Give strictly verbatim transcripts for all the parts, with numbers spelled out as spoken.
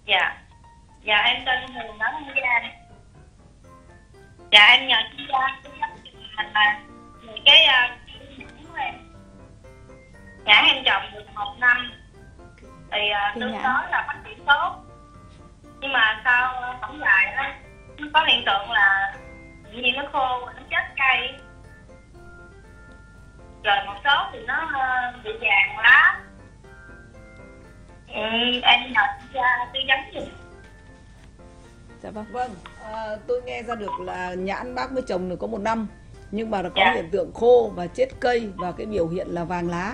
Dạ. Dạ em tên Huyền ở An Giang. Dạ em nhờ chuyên gia tư vấn giùm mình là về cái uh, nhãn của em. Nhãn em trồng được một năm thì uh, tương đối là phát triển tốt, nhưng mà sau uh, tổng dài đó nó có hiện tượng là tự nhiên nó khô nó chết cây, rồi một số thì nó uh, bị vàng lá. Ừ, em nhờ chuyên gia tư vấn giùm. Dạ vâng. Vâng, à, tôi nghe ra được là nhãn bác mới trồng được có một năm, nhưng mà nó có Dạ. hiện tượng khô và chết cây và cái biểu hiện là vàng lá.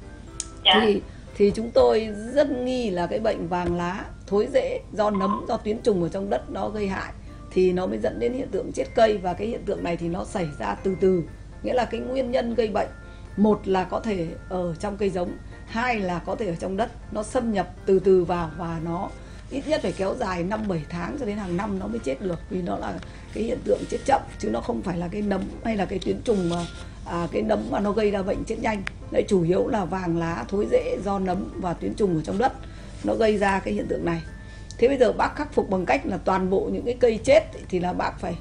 Dạ. Thì thì chúng tôi rất nghi là cái bệnh vàng lá, thối rễ do nấm, do tuyến trùng ở trong đất nó gây hại, thì nó mới dẫn đến hiện tượng chết cây. Và cái hiện tượng này thì nó xảy ra từ từ, nghĩa là cái nguyên nhân gây bệnh, một là có thể ở trong cây giống, hai là có thể ở trong đất, nó xâm nhập từ từ vào và nó ít nhất phải kéo dài năm bảy tháng cho đến hàng năm nó mới chết được, vì nó là cái hiện tượng chết chậm, chứ nó không phải là cái nấm hay là cái tuyến trùng mà à, cái nấm mà nó gây ra bệnh chết nhanh. Đấy, chủ yếu là vàng lá, thối rễ do nấm và tuyến trùng ở trong đất nó gây ra cái hiện tượng này. Thế bây giờ bác khắc phục bằng cách là toàn bộ những cái cây chết thì là bác phải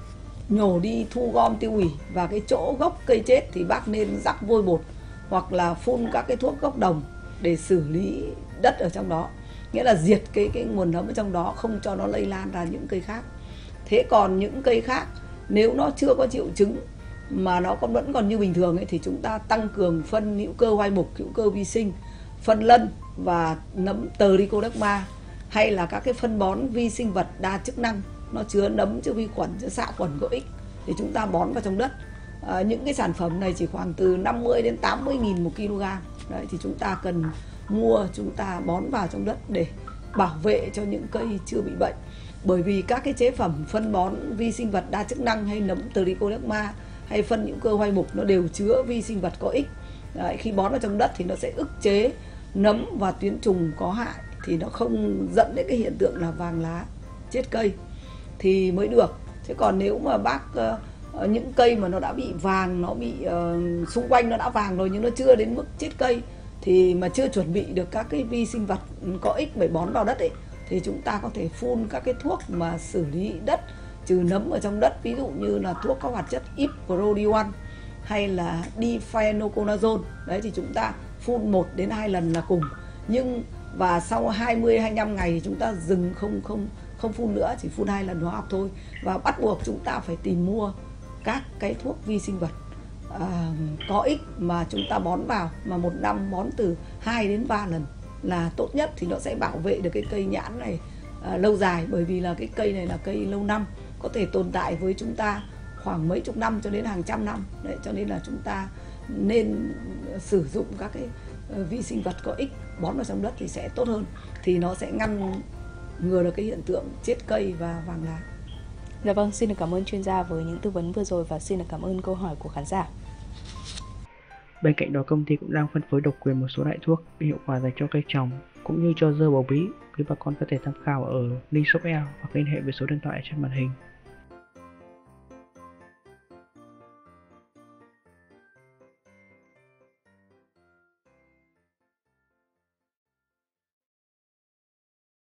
nhổ đi, thu gom tiêu hủy, và cái chỗ gốc cây chết thì bác nên rắc vôi bột hoặc là phun các cái thuốc gốc đồng để xử lý đất ở trong đó, nghĩa là diệt cái cái nguồn nấm ở trong đó, không cho nó lây lan ra những cây khác. Thế còn những cây khác nếu nó chưa có triệu chứng mà nó còn vẫn còn như bình thường ấy, thì chúng ta tăng cường phân hữu cơ hoai mục, hữu cơ vi sinh, phân lân và nấm Trichoderma, hay là các cái phân bón vi sinh vật đa chức năng, nó chứa nấm, chứa vi khuẩn, chứa xạ khuẩn có ích để chúng ta bón vào trong đất. À, những cái sản phẩm này chỉ khoảng từ năm mươi đến tám mươi nghìn một kg. Đấy, thì chúng ta cần mua, chúng ta bón vào trong đất để bảo vệ cho những cây chưa bị bệnh. Bởi vì các cái chế phẩm phân bón vi sinh vật đa chức năng hay nấm Trichoderma hay phân hữu cơ hoai mục nó đều chứa vi sinh vật có ích. Đấy, khi bón vào trong đất thì nó sẽ ức chế nấm và tuyến trùng có hại, thì nó không dẫn đến cái hiện tượng là vàng lá, chết cây thì mới được. Thế còn nếu mà bác uh, những cây mà nó đã bị vàng, nó bị uh, xung quanh nó đã vàng rồi nhưng nó chưa đến mức chết cây, thì mà chưa chuẩn bị được các cái vi sinh vật có ích để bón vào đất ấy, thì chúng ta có thể phun các cái thuốc mà xử lý đất, trừ nấm ở trong đất, ví dụ như là thuốc có hoạt chất Iprodioan hay là difenoconazole. Đấy, thì chúng ta phun một đến hai lần là cùng. Nhưng và sau hai mươi đến hai mươi lăm ngày thì chúng ta dừng, không không không phun nữa, chỉ phun hai lần hóa học thôi. Và bắt buộc chúng ta phải tìm mua các cái thuốc vi sinh vật à, có ích mà chúng ta bón vào, mà một năm bón từ hai đến ba lần là tốt nhất, thì nó sẽ bảo vệ được cái cây nhãn này à, lâu dài. Bởi vì là cái cây này là cây lâu năm, có thể tồn tại với chúng ta khoảng mấy chục năm cho đến hàng trăm năm. Đấy, cho nên là chúng ta nên sử dụng các cái uh, vi sinh vật có ích bón vào trong đất thì sẽ tốt hơn, thì nó sẽ ngăn ngừa được cái hiện tượng chết cây và vàng lá. Dạ vâng, xin được cảm ơn chuyên gia với những tư vấn vừa rồi và xin được cảm ơn câu hỏi của khán giả. Bên cạnh đó, công ty cũng đang phân phối độc quyền một số loại thuốc hiệu quả dành cho cây trồng cũng như cho dưa bầu bí. Quý bà con có thể tham khảo ở link shop e hoặc liên hệ với số điện thoại trên màn hình.